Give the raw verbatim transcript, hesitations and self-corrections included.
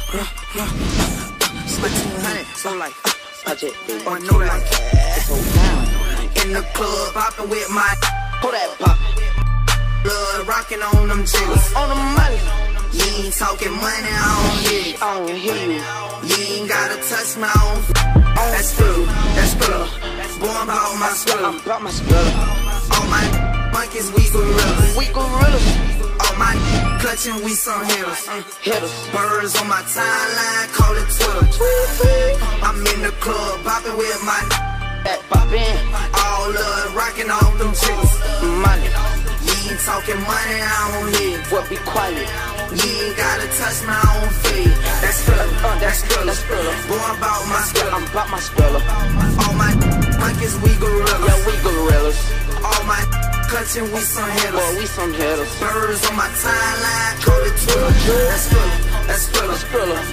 It's my two hundred, so like, Touch it, baby. oh, I know that. It's so down. In the club, poppin' with my Pull that pop. blood, rockin' on them jiggers. On the money. You ain't talking money, I don't hear you. I don't hear you. You ain't gotta touch my own. That's true, that's true. Boy, I'm about my skill. I'm about my skill. All my monkeys, we gorillas. We gorillas. All my clutching, we some hitters. Hitters. Birds on my timeline, call it Twitter. I'm in the club, bopping with my That poppin'. all love, rocking off them chicks. Money. You ain't talking money, I don't hear. What be quiet? You ain't gotta touch my own feet. That's Thriller, uh, that's Thriller. That's Thriller. Boy, I'm about my skill. I'm about my skill. All my monkeys, we gorillas. Yeah, we gorillas. All my clutching, we some hitters. Boy, we some hitters. Birds on my timeline, call it Twitter. That's Thriller, that's Thriller. Thriller.